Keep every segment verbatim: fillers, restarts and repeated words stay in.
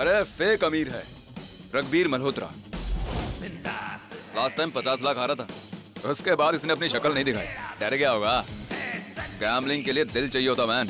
अरे फेक अमीर है, रघबीर मल्होत्रा। लास्ट टाइम पचास लाख हारा था, उसके बाद इसने अपनी शक्ल नहीं दिखाई। डर गया होगा। गैम्बलिंग के लिए दिल चाहिए होता मैन।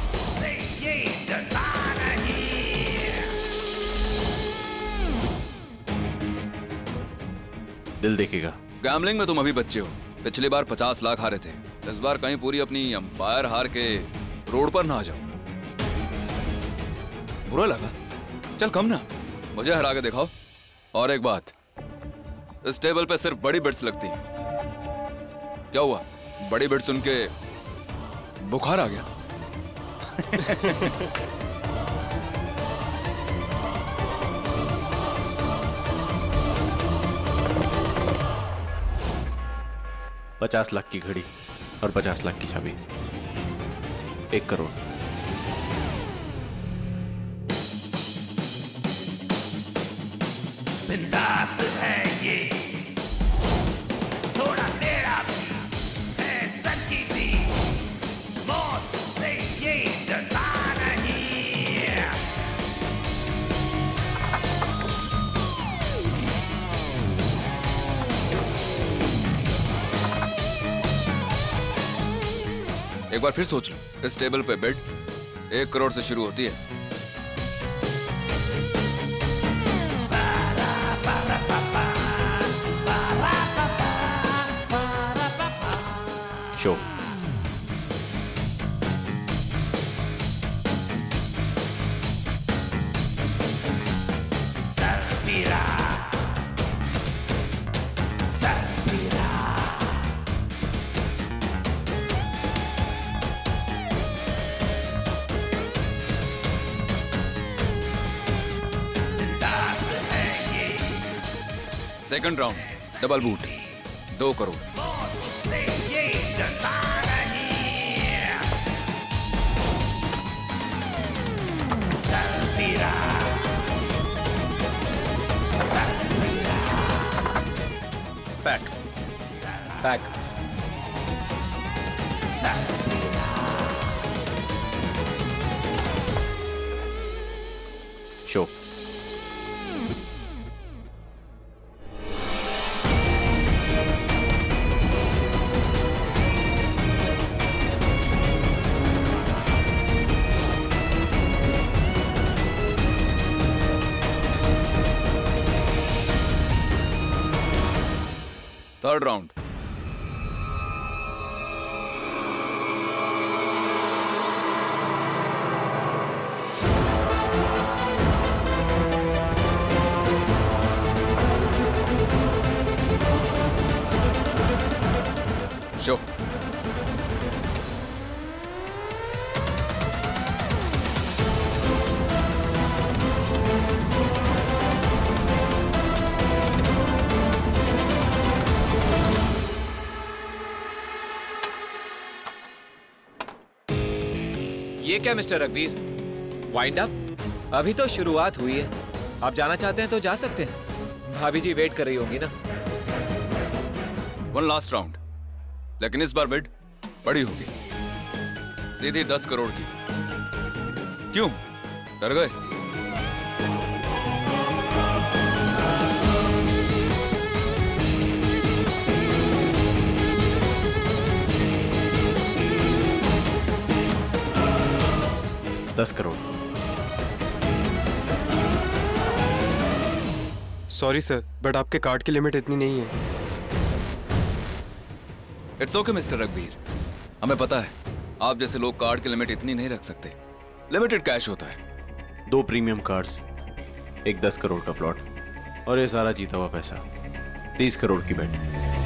दिल देखेगा। गैम्बलिंग में तुम अभी बच्चे हो। पिछली बार पचास लाख हारे थे, इस बार कहीं पूरी अपनी अंपायर हार के रोड पर ना आ जाओ। बुरा लगा? चल कम ना, मुझे हरा के दिखाओ। और एक बात, इस टेबल पे सिर्फ बड़ी बिट्स लगती है। क्या हुआ, बड़ी बिट्स सुन के बुखार आ गया? पचास लाख की घड़ी और पचास लाख की चाबी, एक करोड़। बिंदास है ये, थोड़ा टेढ़ा भी है, सच्ची भी मौत से ये डरता नहीं। एक बार फिर सोच लो, इस टेबल पे बेड एक करोड़ से शुरू होती है। शो। सरफिरा, सरफिरा। बिंदास है ये। सेकंड राउंड, डबल बूट, दो करोड़। से ये डरता नहीं। सरफिरा, सरफिरा। Pack pack. सरफिरा। शो। Third round, show. ये क्या मिस्टर रघबीर, वाइंड अप? अभी तो शुरुआत हुई है। आप जाना चाहते हैं तो जा सकते हैं। भाभी जी वेट कर रही होंगी ना। वन लास्ट राउंड, लेकिन इस बार बिड बड़ी होगी, सीधी दस करोड़ की। क्यों डर गए? दस करोड़। सॉरी सर, बट आपके कार्ड की लिमिट इतनी नहीं है। इट्स ओके मिस्टर रघबीर, हमें पता है आप जैसे लोग कार्ड की लिमिट इतनी नहीं रख सकते। लिमिटेड कैश होता है। दो प्रीमियम कार्ड्स, एक दस करोड़ का प्लॉट और ये सारा जीता हुआ पैसा, तीस करोड़ की बेट।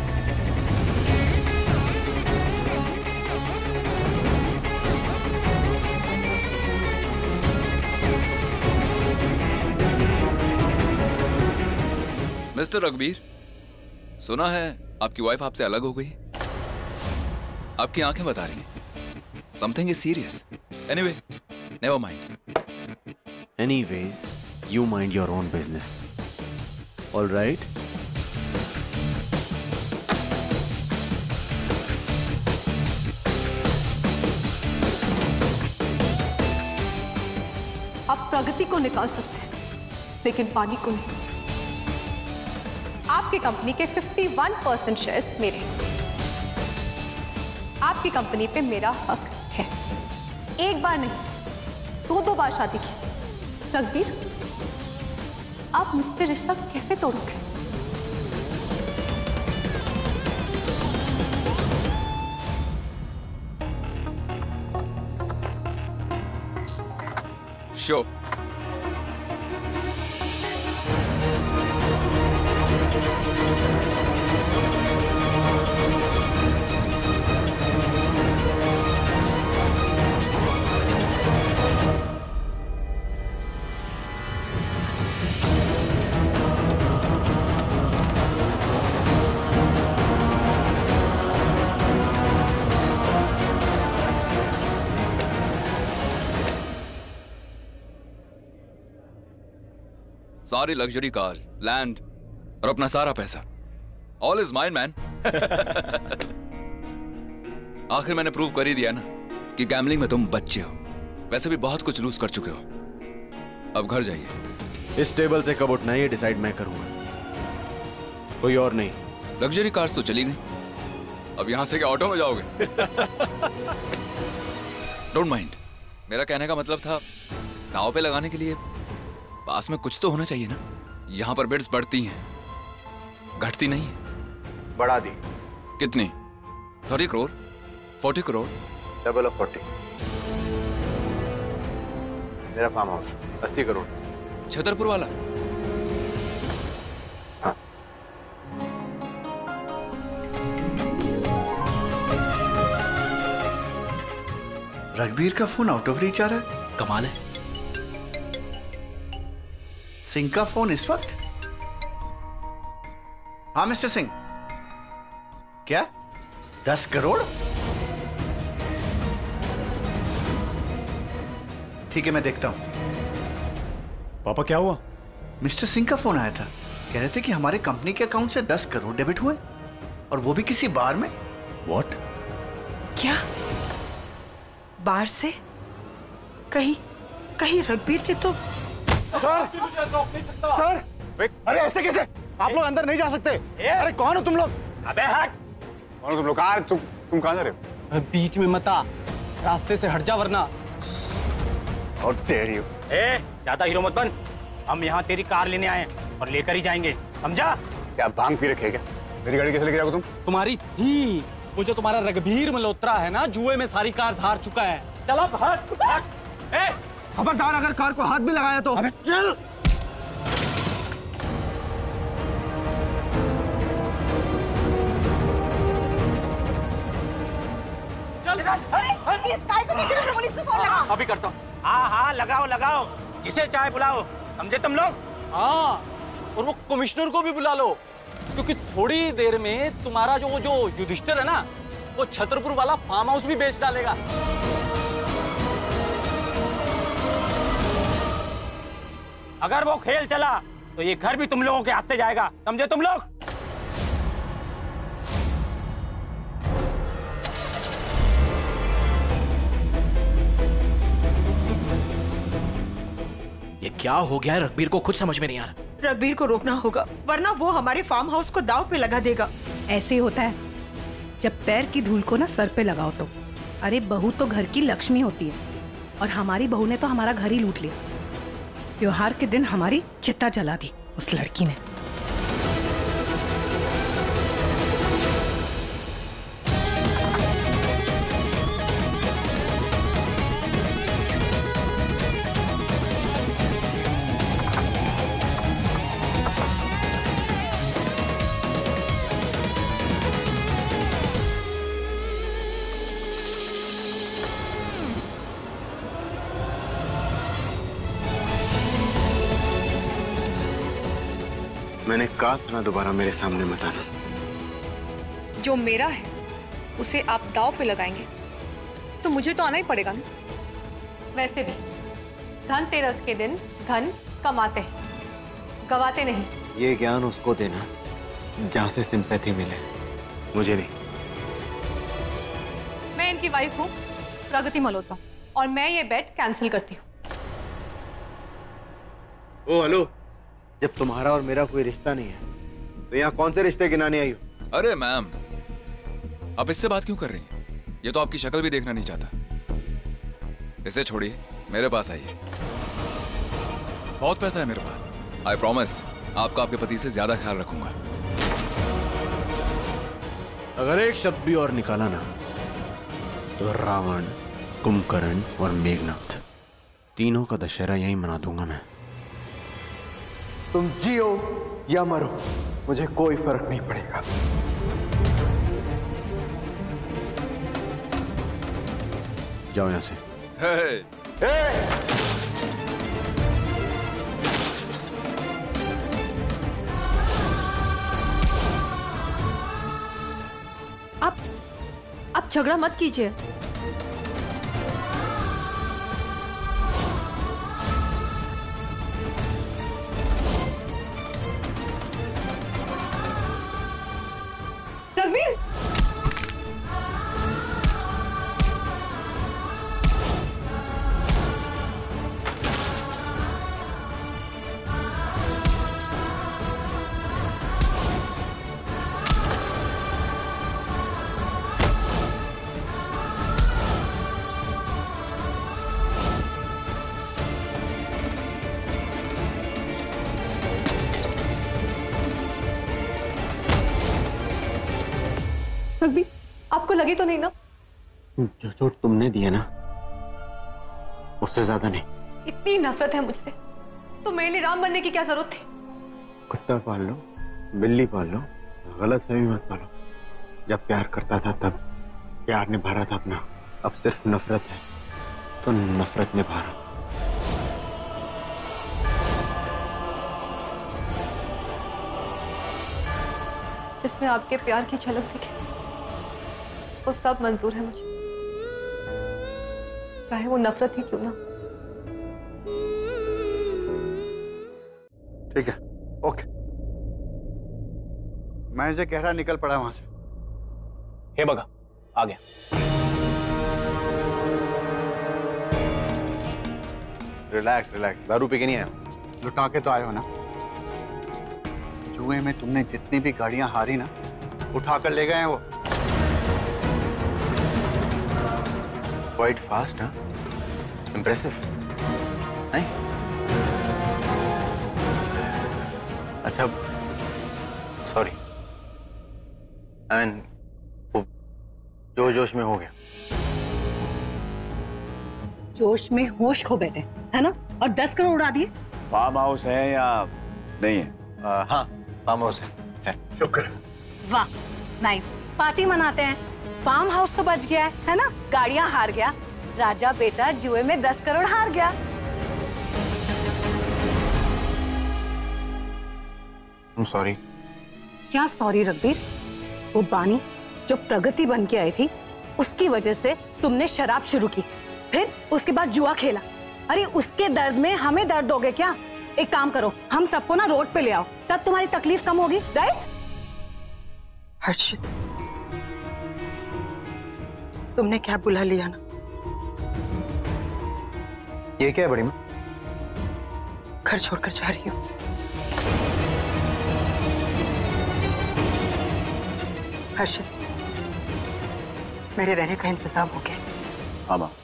मिस्टर रघबीर, सुना है आपकी वाइफ आपसे अलग हो गई। आपकी आंखें बता रही हैं something is serious. Anyway, never mind. Anyways, you mind your own business. All right? आप प्रगति को निकाल सकते हैं, लेकिन पानी को नहीं। आपकी कंपनी के इक्यावन परसेंट शेयर्स मेरे हैं। आपकी कंपनी पे मेरा हक है। एक बार नहीं, दो दो बार शादी की। रघबीर, आप मुझसे रिश्ता कैसे तोड़ोगे? शो सारी लग्जरी कार्स, लैंड और अपना सारा पैसा, ऑल इज माइन मैन। आखिर मैंने प्रूव कर ही दिया ना कि गैम्बलिंग में तुम बच्चे हो। वैसे भी बहुत कुछ लूज कर चुके हो। अब घर जाइए। इस टेबल से कब उठना है ये डिसाइड मैं करूंगा, कोई और नहीं। लग्जरी कार्स तो चली गई, अब यहां से क्या ऑटो में जाओगे? Don't mind. मेरा कहने का मतलब था, दांव पे लगाने के लिए पास में कुछ तो होना चाहिए ना। यहां पर बिड्स बढ़ती हैं, घटती नहीं है। बढ़ा दी। कितनी? Thirty crore, forty crore? Double of forty. मेरा फार्म हाउस अस्सी करोड़। छतरपुर वाला? हाँ। रघबीर का फोन आउट ऑफ रीच आ रहा है। कमाल है। सिंह का फोन इस वक्त? हाँ मिस्टर सिंह। क्या? दस करोड़? ठीक है, मैं देखता हूं। पापा क्या हुआ? मिस्टर सिंह का फोन आया था, कह रहे थे कि हमारे कंपनी के अकाउंट से दस करोड़ डेबिट हुए, और वो भी किसी बार में। व्हाट? क्या बार से? कहीं कहीं रघबीर ने तो। सर, सर, अरे ऐसे कैसे? आप लोग अंदर नहीं जा सकते। अरे कौन हो तुम लोग? अबे हट! कौन हो तुम लोग? कहाँ तुम तुम कहाँ जा रहे हो? बीच में मत आ, रास्ते से हट जा वरना। और तेरी ए, ज्यादा हीरो मत बन। हम यहाँ तेरी कार लेने आए हैं और लेकर ही जाएंगे, समझा? क्या भांग पी रखे क्या? मेरी गाड़ी कैसे लेके जाओगे तुम? तुम्हारी थी, वो जो तुम्हारा रघबीर मल्होत्रा है ना, जुए में सारी कार हार चुका है। चल अब हट, हट। ए, खबरदार, अगर कार को हाथ भी लगाया तो। अबे चल। अभी करता हूँ। हाँ हाँ, लगाओ लगाओ, जिसे चाहे बुलाओ, समझे तुम लोग? हाँ, और वो कमिश्नर को भी बुला लो, क्योंकि थोड़ी देर में तुम्हारा जो वो जो युधिष्ठिर है ना, वो छतरपुर वाला फार्म हाउस भी बेच डालेगा। अगर वो खेल चला तो ये घर भी तुम लोगों के हाथ से जाएगा, समझे तुम लोग? ये क्या हो गया है? रघबीर को कुछ समझ में नहीं आ रहा। रघबीर को रोकना होगा, वरना वो हमारे फार्म हाउस को दांव पे लगा देगा। ऐसे ही होता है जब पैर की धूल को ना सर पे लगाओ तो। अरे बहू तो घर की लक्ष्मी होती है, और हमारी बहू ने तो हमारा घर ही लूट लिया। त्योहार के दिन हमारी चिता जला दी उस लड़की ने। मैंने कहा था दोबारा मेरे सामने मत आना। जो मेरा है उसे आप दांव पे लगाएंगे तो मुझे तो आना ही पड़ेगा ना। वैसे भी धनतेरस के दिन धन कमाते हैं, गवाते नहीं। ये ज्ञान उसको देना जहाँ से सिंपैथी मिले, मुझे नहीं। मैं इनकी वाइफ हूँ प्रगति मल्होत्रा, और मैं ये बेट कैंसिल करती हूँ। ओ हेलो, जब तुम्हारा और मेरा कोई रिश्ता नहीं है तो यहाँ कौन से रिश्ते गिनाने आई हो? अरे मैम, आप इससे बात क्यों कर रही हैं? ये तो आपकी शक्ल भी देखना नहीं चाहता। इसे छोड़िए, मेरे पास आइए। बहुत पैसा है मेरे पास। आई प्रॉमिस आपका आपके पति से ज्यादा ख्याल रखूंगा। अगर एक शब्द भी और निकाला ना तो रावण, कुंभकर्ण और मेघनाथ तीनों का दशहरा यहीं मना दूंगा मैं। तुम जियो या मरो, मुझे कोई फर्क नहीं पड़ेगा। जाओ यहां से। हे, हे! आप आप झगड़ा मत कीजिए। रणवीर, रणवीर, आपको लगी तो नहीं ना? जो चोट तुमने दी है ना उससे ज्यादा नहीं। इतनी नफरत है मुझसे तो मेरे लिए राम बनने की क्या जरूरत थी? कुत्ता पाल लो, बिल्ली पाल लो, गलत फहमी मत पालो। जब प्यार करता था तब प्यार निभा रहा था अपना, अब सिर्फ नफरत है तो नफरत निभा रहा। जिसमें आपके प्यार की झलक दिखे वो सब मंजूर है मुझे, चाहे वो नफरत ही क्यों ना। ठीक है, ओके। मैनेजर कह रहा निकल पड़ा वहां से। हे बगा, आ गया। रिलैक्स रिलैक्स, दारू पी के नहीं आया। लुटा के तो आए हो ना। जुए में तुमने जितनी भी गाड़ियां हारी ना उठाकर ले गए हैं वो। क्वाइट फास्ट, हाँ? इम्प्रेसिव नहीं? अच्छा, सॉरी, आई मीन वो जो जोश में हो गया। जोश में होश खो बैठे है ना, और दस करोड़ उड़ा दिए। फार्म हाउस है या नहीं है? आ, हाँ, फार्म हाउस है, है। शुक्र। वाह, नाइस। पार्टी मनाते हैं। फार्म हाउस तो बच गया है, है ना? गाड़ियां हार गया, राजा बेटा जुए में दस करोड़ हार गया। I'm sorry। क्या सॉरी रणवीर? वो बानी जो प्रगति बन के आई थी उसकी वजह से तुमने शराब शुरू की, फिर उसके बाद जुआ खेला। अरे उसके दर्द में हमें दर्द दोगे क्या? एक काम करो, हम सबको ना रोड पे ले आओ, तब तुम्हारी तकलीफ कम होगी, राइट? हर्षित, तुमने क्या बुला लिया ना? ये क्या है बड़ी माँ? घर छोड़कर जा रही हूँ। हर्षित, मेरे रहने का इंतजाम हो गया। हाँ माँ।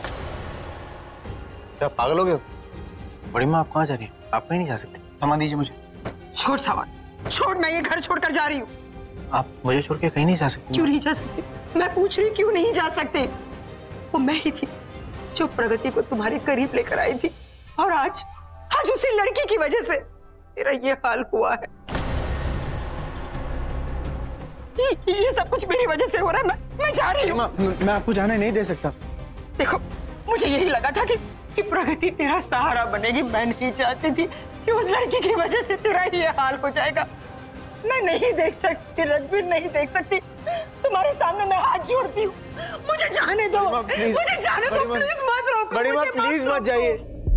क्या पागल हो गए हो? बड़ी माँ, आप कहाँ जा रही हैं? आप कहीं नहीं जा सकते। सामान दीजिए मुझे। छोड़ सामान, छोड़। मैं ये घर छोड़कर जा रही हूँ। आप मुझे छोड़ के कहीं नहीं जा सकती। क्यों नहीं जा सकती? मैं पूछ रही क्यों नहीं जा सकती? वो मैं ही थी जो प्रगति को तुम्हारे करीब लेकर आई थी, और आज आज उसी लड़की की वजह से तेरा ये हाल हुआ है। ये, ये सब कुछ मेरी वजह से हो रहा है। मैं मैं जा रही हूँ। मैं आपको जाने नहीं दे सकता। देखो, मुझे यही लगा था कि, कि प्रगति तेरा सहारा बनेगी। मैं नहीं चाहती थी कि उस लड़की की वजह से तेरा ये हाल हो जाएगा। मैं नहीं देख सकती रणवीर, नहीं देख सकती। तुम्हारे सामने मैं हाथ जोड़ती हूँ, मुझे जाने दो, मुझे जाने दो, प्लीज मत रोको। बड़ी माँ, प्लीज मत जाइए।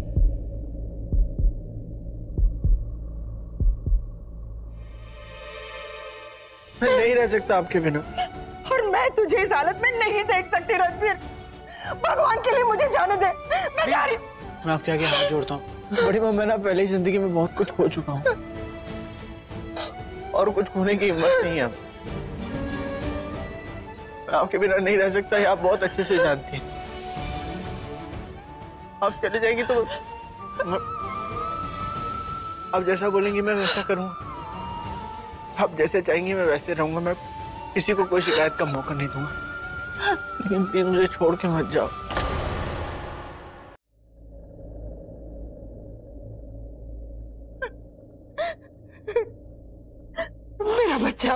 मैं नहीं रह सकता आपके बिना। और मैं तुझे इस हालत में नहीं देख सकती रणवीर। भगवान के लिए मुझे जाने दे। मैं जा रही हूँ, मैं आपके आगे हाथ जोड़ता हूँ। बड़ी माँ, मैं ना पहले ही जिंदगी में बहुत कुछ खो चुका हूँ और कुछ खोने की हिम्मत नहीं है अब। मैं आपके बिना नहीं रह सकता, ये आप बहुत अच्छे से जानती हैं। आप चले जाएंगी तो आप जैसा बोलेंगी मैं वैसा करूँगा। आप जैसे चाहेंगी मैं वैसे रहूंगा। मैं किसी को कोई शिकायत का मौका नहीं दूंगा, लेकिन प्लीज मुझे छोड़ के मत जाओ। मेरा बच्चा,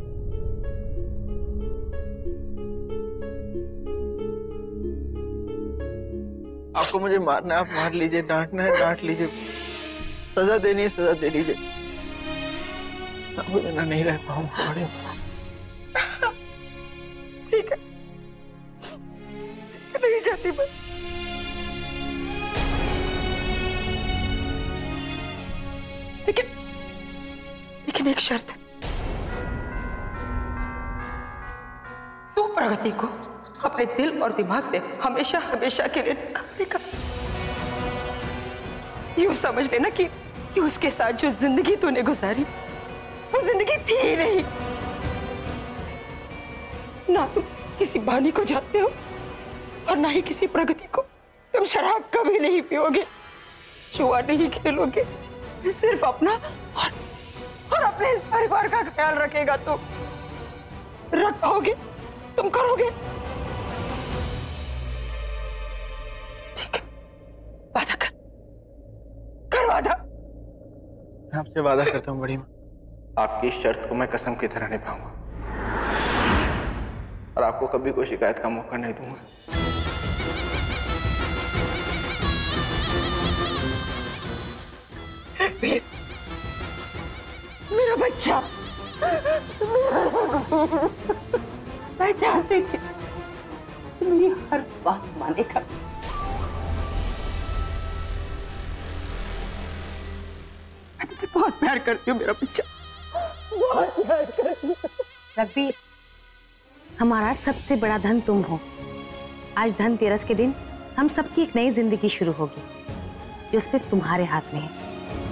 आपको मुझे मारना है आप मार लीजिए, डांटना है डांट लीजिए, सजा देनी है सजा दे लीजिए। मुझे ना नहीं रह पाऊंगा। बड़े ठीक है, नहीं जाती मैं। लेकिन लेकिन एक शर्त है, तू प्रगति को अपने दिल और दिमाग से हमेशा हमेशा के लिए निकाल देगा। यूं समझ लेना कि, कि उसके साथ जो जिंदगी तूने गुजारी वो जिंदगी थी ही नहीं। ना तुम किसी बानी को जानते हो और ना ही किसी प्रगति को। तुम शराब कभी नहीं पियोगे, जुआ नहीं खेलोगे, सिर्फ अपना और, और अपने इस परिवार का ख्याल रखेगा। तू रख पाओगे, तुम करोगे। ठीक है, वादा कर, कर वादा। मैं आपसे वादा करता हूँ बड़ी माँ, आपकी इस शर्त को मैं कसम की तरह निभाऊंगा और आपको कभी कोई शिकायत का मौका नहीं दूंगा। मेरा बच्चा, मैं जानती थी मेरी हर बात मानेगा। मैं तुझसे बहुत प्यार करती हूँ मेरा बच्चा, बहुत प्यार करती हूँ। रघुवीर, हमारा सबसे बड़ा धन तुम हो। आज धनतेरस के दिन हम सबकी एक नई जिंदगी शुरू होगी जो सिर्फ तुम्हारे हाथ में है।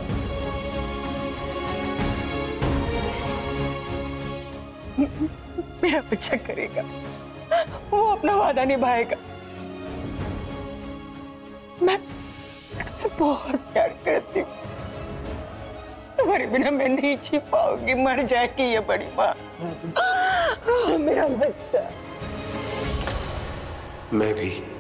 मेरा बच्चा करेगा, वो अपना वादा निभाएगा। मैं तुमसे बहुत प्यार करती हूँ, तुम्हारे बिना मैं नहीं जी पाऊंगी, मर जाएगी ये बड़ी माँ। मेरा बच्चा। मैं भी